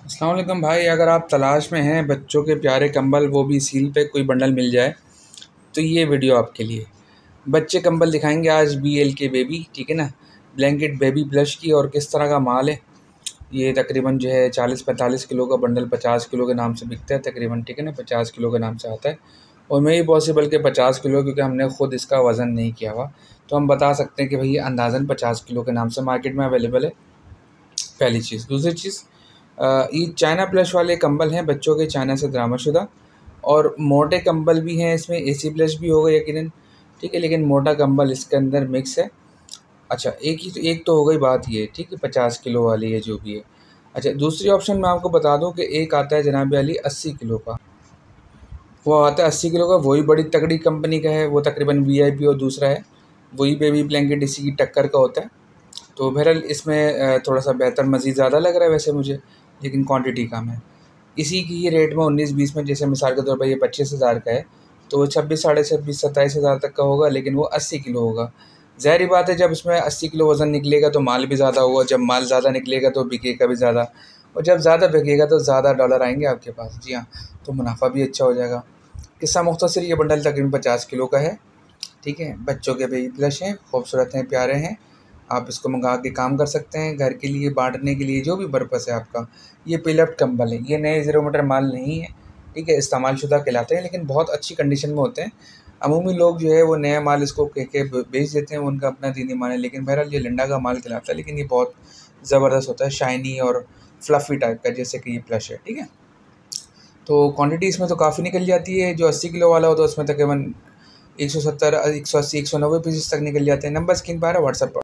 अस्सलाम वालेकुम भाई। अगर आप तलाश में हैं बच्चों के प्यारे कंबल, वो भी सील पे कोई बंडल मिल जाए, तो ये वीडियो आपके लिए। बच्चे कंबल दिखाएंगे आज BL के बेबी, ठीक है ना। ब्लैंकेट बेबी प्लस की, और किस तरह का माल है। ये तकरीबन जो है 40-45 किलो का बंडल 50 किलो के नाम से बिकता है तकरीबन, ठीक है ना। 50 किलो के नाम से आता है, और मे ही पॉसिबल के 50 किलो, क्योंकि हमने ख़ुद इसका वज़न नहीं किया हुआ, तो हम बता सकते हैं कि भाई ये अंदाज़न 50 किलो के नाम से मार्केट में अवेलेबल है। पहली चीज़। दूसरी चीज़, ये चाइना प्लस वाले कंबल हैं बच्चों के, चाइना से दरामदशुदा, और मोटे कंबल भी हैं इसमें। AC प्लस भी होगा यकीनन, ठीक है, लेकिन मोटा कंबल इसके अंदर मिक्स है। अच्छा, एक तो हो गई बात ये, ठीक है, 50 किलो वाली है जो भी है। अच्छा, दूसरी ऑप्शन मैं आपको बता दूं कि एक आता है जनाब अली 80 किलो का। वो आता है 80 किलो का, वही बड़ी तगड़ी कंपनी का है, वो तकरीबन VIP, और दूसरा है वही बेबी ब्लैंकेट, इसी की टक्कर का होता है। तो बहरहाल इसमें थोड़ा सा बेहतर मज़ीद ज़्यादा लग रहा है वैसे मुझे, लेकिन क्वांटिटी कम है। इसी की ये रेट में 19-20 में, जैसे मिसाल के तौर पर ये 25,000 का है, तो वो 26, साढ़े 26, 27,000 तक का होगा, लेकिन वो 80 किलो होगा। ज़ाहिर बात है, जब इसमें 80 किलो वज़न निकलेगा तो माल भी ज़्यादा होगा, जब माल ज़्यादा निकलेगा तो बिकेगा भी ज़्यादा, और जब ज़्यादा बिकेगा तो ज़्यादा डॉलर आएंगे आपके पास। जी हाँ, तो मुनाफा भी अच्छा हो जाएगा। किस्सा मुख्तसर, ये बंडल तकरीबन 50 किलो का है, ठीक है। बच्चों के बेबी प्लस हैं, खूबसूरत हैं, प्यारे हैं। आप इसको मंगा के काम कर सकते हैं, घर के लिए, बांटने के लिए, जो भी पर्पस है आपका। ये पिलअप कंबल है, ये नए 0 मीटर माल नहीं है, ठीक है। इस्तेमाल शुदा कहलाते हैं, लेकिन बहुत अच्छी कंडीशन में होते हैं। अमूमी लोग जो है वो नया माल इसको कह के बेच देते हैं, उनका अपना दीनी मान है, लेकिन बहरहाल ये लिंडा का माल कहलाता है। लेकिन ये बहुत ज़बरदस्त होता है, शाइनी और फ्लफ़ी टाइप का, जैसे कि ये प्लश है, ठीक है। तो क्वांटिटी इसमें तो काफ़ी निकल जाती है। जो 80 किलो वाला हो तो उसमें तकरीबन 170, 180, 190 पीसेस तक निकल जाते हैं। नंबर स्क्रीन पर आ रहा है, व्हाट्सएप पर।